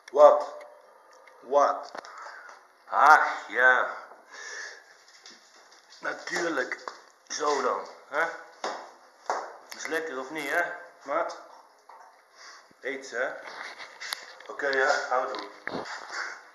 Wat? Wat? Ach ja. Natuurlijk. Zo dan, hè? Is lekker of niet, hè, maat? Eet ze, hè? Oké, ja, gaan we doen.